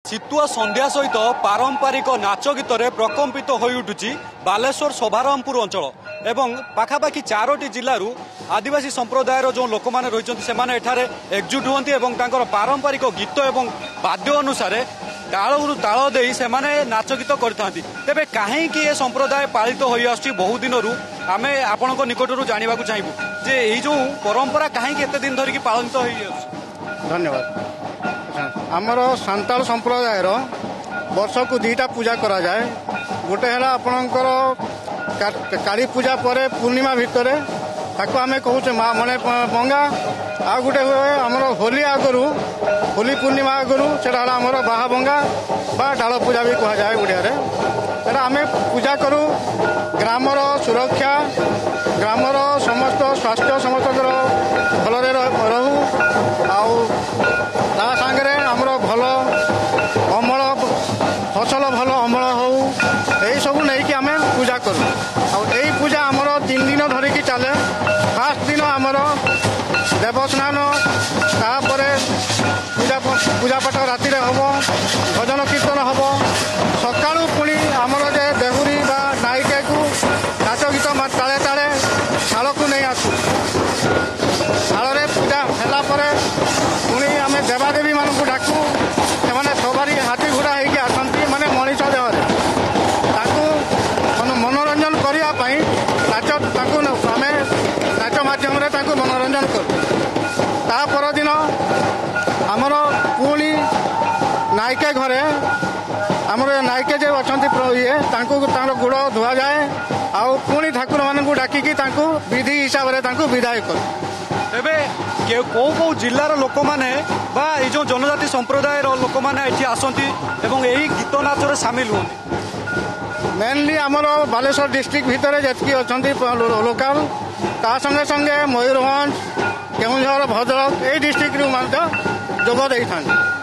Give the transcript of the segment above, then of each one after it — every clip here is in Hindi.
शीतुआ संध्या सहित पारंपरिक नाच गीत प्रकम्पित हो उठुची बालेश्वर शोभारामपुर अंचल एवं पाखापाखि 4टी जिलूर आदिवासी संप्रदायर जो लोक मैंने रही एकजुट होती पारंपरिक गीत और वाद्य अनुसार तालू ताल दे से नाच गीत करते तेरे कहीं ये संप्रदाय पालित हो बहु दिन आम आपण निकटर जानवा चाहबू जे यही जो परंपरा कहीं एत दिन धरिकी पालित हो। धन्यवाद। आमर सांताल संप्रदायर वर्ष को 2टा पूजा करा जाए। गोटे है आपणकर काली पूजा पर पूर्णिमा भितर ताको आम कहूचे मने बंगा आ गोटे हुए आमर होली आगु होली पूर्णिमा आगु से आमर बाहा बंगा बा डाल पूजा भी कह जाए ओडिया आम पूजा करूँ ग्रामर सुरक्षा ग्रामर समस्त स्वास्थ्य समस्त भलरे रहू आ सांगे आमर भल अमल फसल भल अमल हो यही सब नहीं कि आम पूजा करूँ आई पूजा आमर 3 दिन धरिकी चले। फास्ट दिन आमर देवस्नान तापर पूजा पाठ राति हम भजन कीर्तन हम सका पुणी आमर जे देहुरी बा नायिका को नाच गीत ताले ताले शाल को नहीं आसू शाल पूजा है पुणी आम देवादेवी मानक डाकू से सवारी हाथी घोड़ा होगी आसती माने मनीष देहरे मनोरंजन करने नाच आम नाच मध्यम मनोरंजन कर दिन आमर पुणी नायिका घरे आमर नायिका जो अच्छा ये गोड़ धुआ जाए आउ पुणी ठाकुर मानू डाकिकी विधि हिसाब से विदाय कर। तेबे कौ कौ जिलार लोक मैंने बा ये जो जनजाति संप्रदायर लोक मैंने ये आसती एवं यही गीत नाच सामिल हूँ मेनली आमर बालेश्वर डिस्ट्रिक्ट भितर जी अच्छा लोकाल ता संगे संगे मयूरभंज केउझर भद्रक यही डिस्ट्रिक्ट जोग दे था।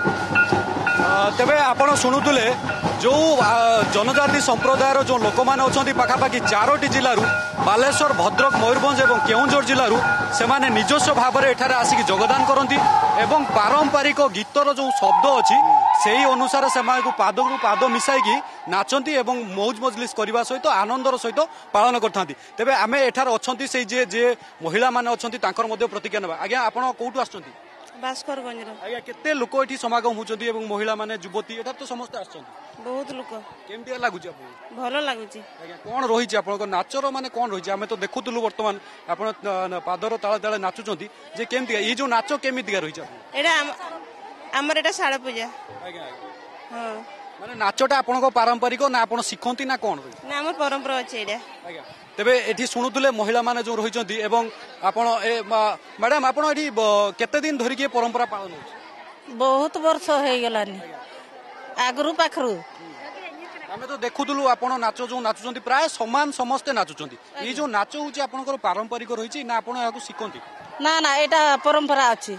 तेबे आपण शुणुले जो जनजाति संप्रदायर जो लोक मैंने अच्छा पाखापाखि 4टी जिलूर बालेश्वर भद्रक मयूरभंज और केउझर जिलूर से निजस्व भाव में एठारे आसिक योगदान करती एवं पारंपरिक गीतर जो शब्द अच्छी से अनुसार से पाद को पाद मिसाई नाचती एवं मौज मजलिस करने सहित आनंदर सहित पालन करते। तेबे आम एठार अच्छा से जे महिला मैंने अच्छा प्रतिज्ञा ना आज्ञा आप कौटू आस भास्करगंज आज्ञा केते लोक ये समागम होती महिला माने युवती एठार तो समस्त आस बहुत लोक केमती लगुच भल लगुच कौन रही आप नाचर माने कौन रही आम तो देखुलु बर्तमान आप पादर ताले ताले नाचुंट जे केमती ये जो नाच केमितिका रही आमर एटा शाला पूजा हाँ माने नाचटा आपन पारंपरिक ना आप शिखती ना कौन रही ना आम परंपरा अच्छे तेबे एठी शुणुले महिला माने जो रही एवं आपण मैडम आप केते दिन धरिकी परंपरा पालन हो बहुत वर्ष हो गलानी आगरू पाखरू आम तो देखुलु आप नाच जो नाचुंट प्राय समान समस्ते नाचुंट ये जो नाच हूँ आपंकर पारंपरिक रही ना आप शिखती ना ना एटा परंपरा अच्छी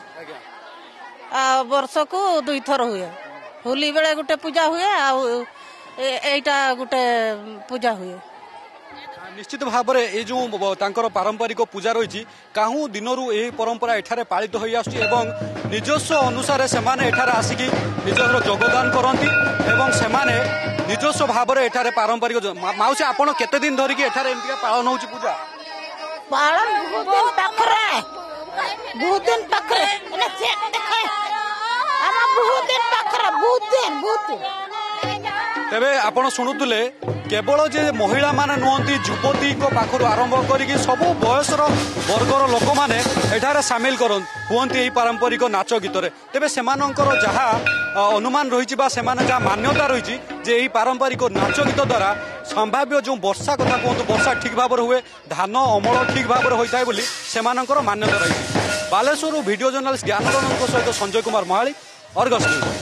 वर्ष को 2 थर हुए होली बेले गोटे पूजा हुए आईटा गोटे पूजा हुए। निश्चित भाव में ये जो पारंपरिक पूजा रही काहू दिनरू यही परंपरा एठारे पालित हो निजस्व अनुसार से आसिक निजर योगदान करती एवं से निजस्व भाव में एठारे पारंपरिक माउसी आपण केते दिन धरिकी एठारे एमतिका पालन होची पूजा पालन बहुत दिन पाखरे तेबे आपण शुणुले केवल जे महिला माने नुहंती युवती को पाखर आरंभ करिकी सब बयसर वर्गर लोक माने एठारे सामिल हुंती एही पारंपरिक नाच गीत रे तेबे सेमानंकर जहा अनुमान रही जहाँ मान्यता रही जे एही पारंपरिक नाच गीत द्वारा संभाव्य जो वर्षा कथा कहतु वर्षा ठीक भाव हुए धान अमल ठीक भाव होता है बोली सेमानंकर मान्यता रही। बालेश्वर वीडियो जर्नलिस्ट ज्ञानरंजन सहित संजय कुमार महाली अर्गस न्यूज।